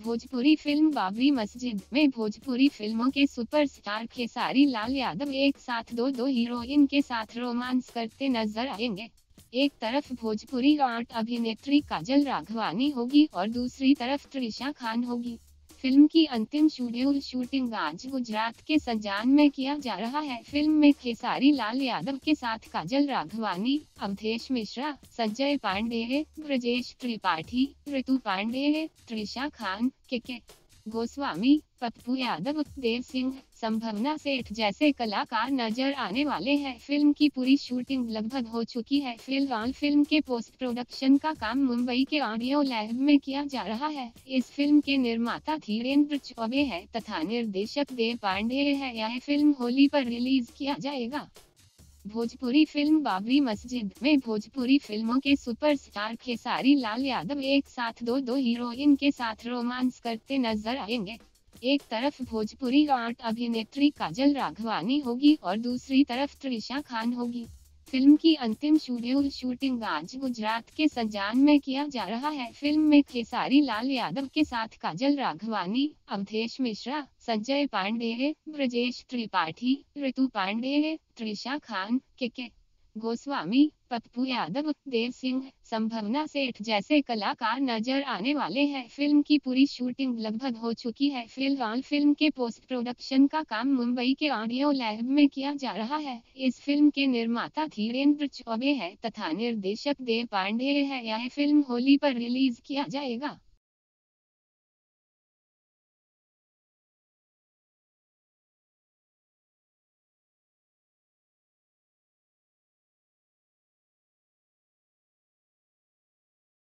Bhojpuri film Babri मस्जिद में भोजपुरी फिल्मों के सुपरस्टार खेसारी लाल यादव एक साथ दो हीरोइन के साथ रोमांस करते नजर आएंगे। एक तरफ भोजपुरी आर्ट अभिनेत्री काजल राघवानी होगी और दूसरी तरफ त्रिशा खान होगी। फिल्म की अंतिम शेड्यूल शूटिंग आज गुजरात के संजान में किया जा रहा है। फिल्म में खेसारी लाल यादव के साथ काजल राघवानी, अवधेश मिश्रा, संजय पांडे, ब्रजेश त्रिपाठी, ऋतु पांडे, त्रिशा खान, के गोस्वामी, पप्पू यादव, देव सिंह, संभावना सेठ जैसे कलाकार नजर आने वाले हैं। फिल्म की पूरी शूटिंग लगभग हो चुकी है। फिलहाल फिल्म के पोस्ट प्रोडक्शन का काम मुंबई के ऑडियो लैब में किया जा रहा है। इस फिल्म के निर्माता धीरेन्द्र चौबे है तथा निर्देशक देव पांडे है। यह फिल्म होली पर रिलीज किया जाएगा। भोजपुरी फिल्म बाबरी मस्जिद में भोजपुरी फिल्मों के सुपरस्टार खेसारी लाल यादव एक साथ दो हीरोइन के साथ रोमांस करते नजर आएंगे। एक तरफ भोजपुरी आर्ट अभिनेत्री काजल राघवानी होगी और दूसरी तरफ त्रिशा खान होगी। फिल्म की अंतिम शेड्यूल शूटिंग आज गुजरात के संजान में किया जा रहा है। फिल्म में खेसारी लाल यादव के साथ काजल राघवानी, अवधेश मिश्रा, संजय पांडे, ब्रजेश त्रिपाठी, ऋतु पांडे, त्रिशा खान, के गोस्वामी, पप्पू यादव, देव सिंह, संभावना सेठ जैसे कलाकार नजर आने वाले हैं। फिल्म की पूरी शूटिंग लगभग हो चुकी है। फिलहाल फिल्म के पोस्ट प्रोडक्शन का काम मुंबई के ऑडियो लैब में किया जा रहा है। इस फिल्म के निर्माता धीरेन्द्र चौबे है तथा निर्देशक देव पांडे है। यह फिल्म होली पर रिलीज किया जाएगा।